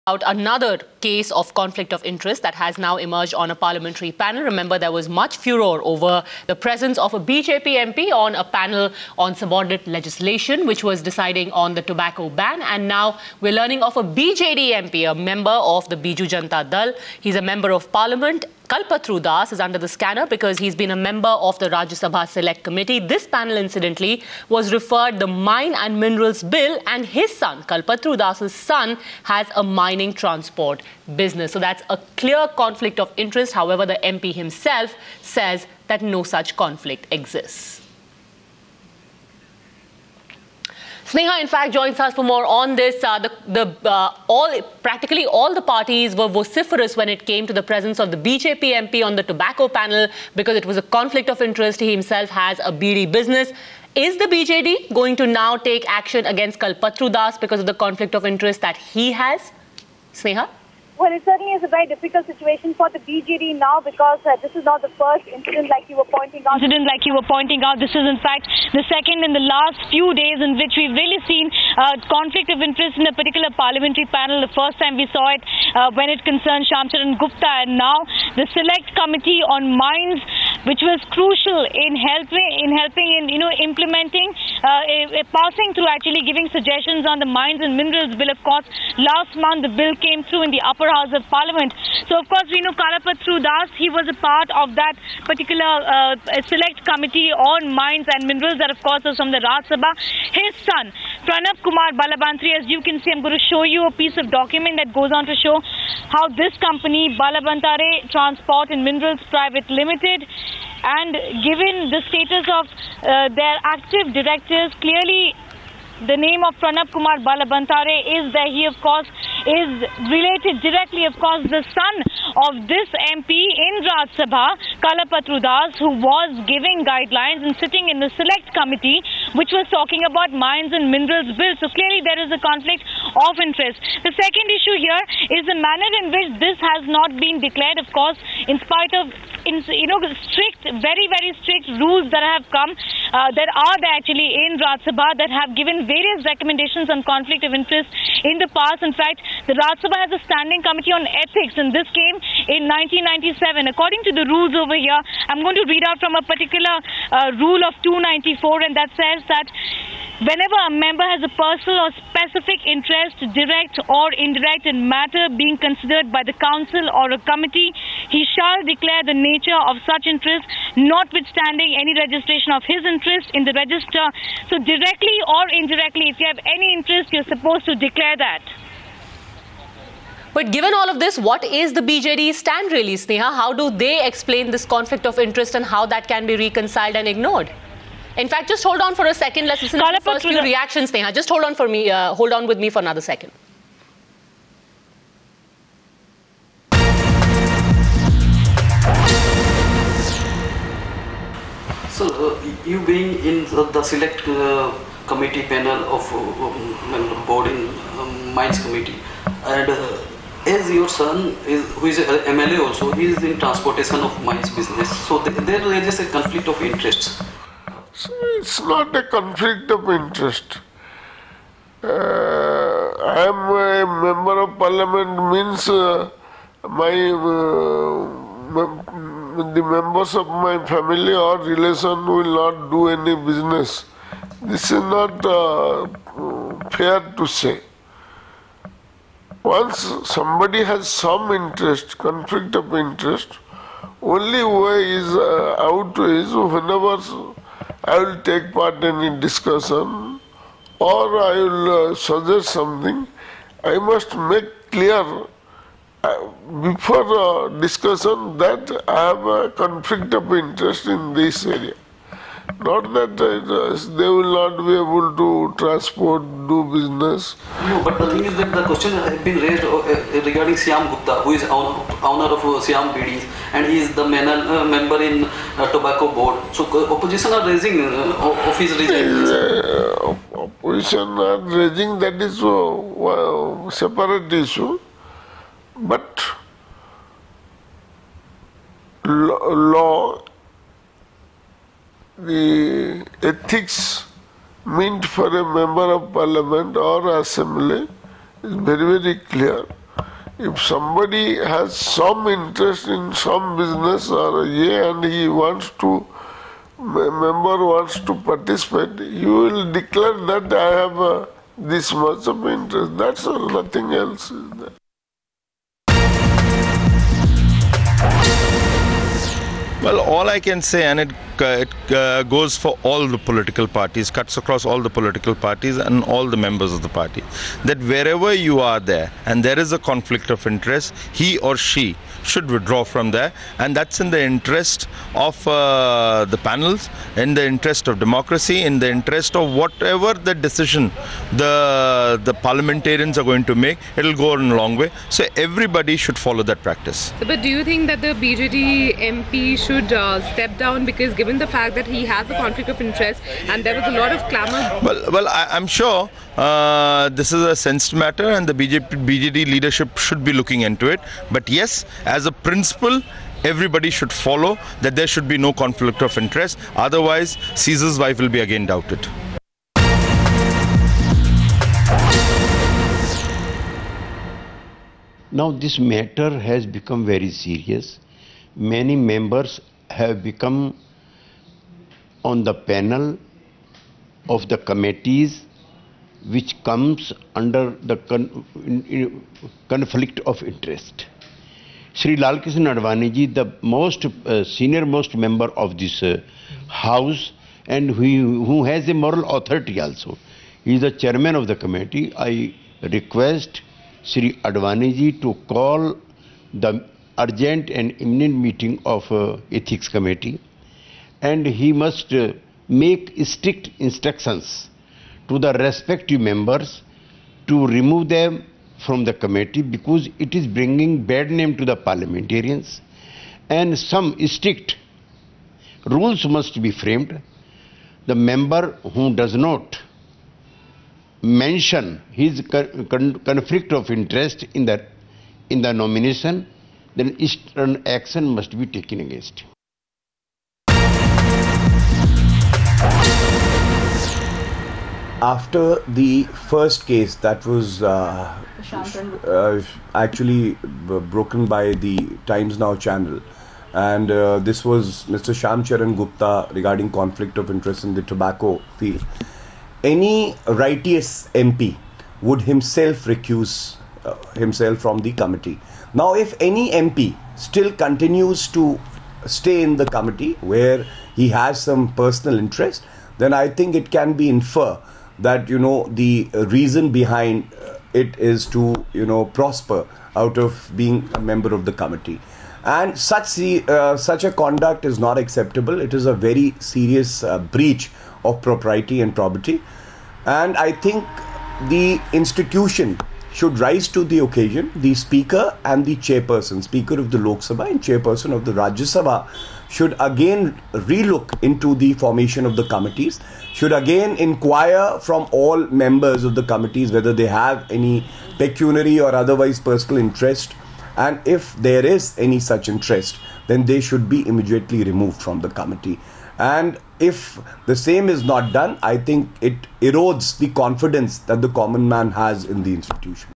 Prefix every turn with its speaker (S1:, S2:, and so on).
S1: About another case of conflict of interest that has now emerged on a parliamentary panel. Remember, there was much furor over the presence of a BJP MP on a panel on subordinate legislation, which was deciding on the tobacco ban. And now we're learning of a BJD MP, a member of the Biju Janata Dal. He's a member of parliament. Kalpatru Das is under the scanner because he's been a member of the Rajya Sabha Select Committee. This panel, incidentally, was referred the Mine and Minerals Bill, and his son, Kalpatru Das's son, has a mining transport business. So that's a clear conflict of interest. However, the MP himself says that no such conflict exists. Sneha, in fact, joins us for more on this. Practically all the parties were vociferous when it came to the presence of the BJP MP on the tobacco panel because it was a conflict of interest. He himself has a BD business. Is the BJD going to now take action against Kalpatru Das because of the conflict of interest that he has? Sneha?
S2: Well, it certainly is a very difficult situation for the BJD now because this is not the first incident like you were pointing out. This is in fact the second in the last few days in which we've really seen conflict of interest in a particular parliamentary panel. The first time we saw it when it concerned Shyamcharan Gupta, and now the Select Committee on Mines, which was crucial in helping in implementing, passing through, actually giving suggestions on the Mines and Minerals Bill. Of course, last month the bill came through in the upper house of parliament. So of course we know Kalpatru Das, he was a part of that particular select committee on mines and minerals that of course was from the Rajya Sabha. His son, Pranab Kumar Balabantari, as you can see, I'm going to show you a piece of document that goes on to show how this company, Balabantare Transport and Minerals Private Limited, and given the status of their active directors, clearly the name of Pranab Kumar Balabantare is there. He, of course, is related directly, of course, the son of this MP in Rajya Sabha, Kalpatru Das, who was giving guidelines and sitting in the select committee, which was talking about mines and minerals bill. So clearly there is a conflict of interest. The second issue here is the manner in which this has not been declared, of course, in spite of strict, very, very strict rules that have come, that are there actually in Rajya Sabha that have given various recommendations on conflict of interest in the past. In fact, the Rajya Sabha has a standing committee on ethics, and this came in 1997. According to the rules over here, I'm going to read out from a particular rule of 294, and that says that whenever a member has a personal or specific interest, direct or indirect, in matter being considered by the council or a committee, he shall declare the nature of such interest, notwithstanding any registration of his interest in the register. So directly or indirectly, if you have any interest, you're supposed to declare that.
S1: But given all of this, what is the BJD stand really, Sneha? How do they explain this conflict of interest and how that can be reconciled and ignored? In fact, just hold on for a second. Let's listen to the first few reactions, Sneha. Just hold on for me. Hold on with me for another second.
S3: So, you being in the select committee panel of board in mines committee, and as your son who is a MLA also, he is in transportation of mines business. So there is a conflict of interest.
S4: So it's not a conflict of interest. I am a member of parliament means the members of my family or relation will not do any business. This is not fair to say. Once somebody has some interest, conflict of interest, only way is out is whenever I will take part in any discussion or I will suggest something, I must make clear before discussion that I have a conflict of interest in this area. Not that they will not be able to transport, do business.
S3: No, but the thing is that the question has been raised regarding Shyam Gupta, who is owner of Shyam BDs, and he is the member in tobacco board. So opposition are raising of his resign.
S4: Opposition are raising, that is a separate issue. But law, the ethics meant for a member of parliament or assembly is very, very clear. if somebody has some interest in some business or and he wants to, member wants to participate, you will declare that I have this much of interest. That's all, nothing else is there.
S5: Well, all I can say, and it goes for all the political parties, cuts across all the political parties and all the members of the party, that wherever you are there and there is a conflict of interest, he or she should withdraw from there, and that's in the interest of the panels, in the interest of democracy, in the interest of whatever the decision the parliamentarians are going to make. It will go in a long way. So everybody should follow that practice.
S6: But do you think that the BJD MP should step down, because given the fact that he has a conflict of interest and there was a lot of clamour?
S5: Well, I'm sure this is a sensitive matter and the BJD leadership should be looking into it. But yes, as a principle, everybody should follow that there should be no conflict of interest. Otherwise, Caesar's wife will be again doubted.
S7: Now this matter has become very serious. Many members have become on the panel of the committees which comes under the conflict of interest. Shri Lalkishan Advani ji, the most senior most member of this house, and who has a moral authority also, he is the chairman of the committee. I request Shri Advani ji to call the urgent and imminent meeting of ethics committee, and he must make strict instructions to the respective members to remove them from the committee, because it is bringing bad name to the parliamentarians, and some strict rules must be framed. The member who does not mention his conflict of interest in the nomination, then stern action must be taken against him.
S8: After the first case that was actually broken by the Times Now channel, and this was Mr. Shyam Charan Gupta regarding conflict of interest in the tobacco field, any righteous MP would himself recuse himself from the committee. Now, if any MP still continues to stay in the committee where he has some personal interest, then I think it can be inferred that, the reason behind it is to, prosper out of being a member of the committee. And such a conduct is not acceptable. It is a very serious breach of propriety and probity. And I think the institution should rise to the occasion. The Speaker and the Chairperson, Speaker of the Lok Sabha and Chairperson of the Rajya Sabha, should again relook into the formation of the committees, should again inquire from all members of the committees whether they have any pecuniary or otherwise personal interest, and if there is any such interest, then they should be immediately removed from the committee. And if the same is not done, I think it erodes the confidence that the common man has in the institution.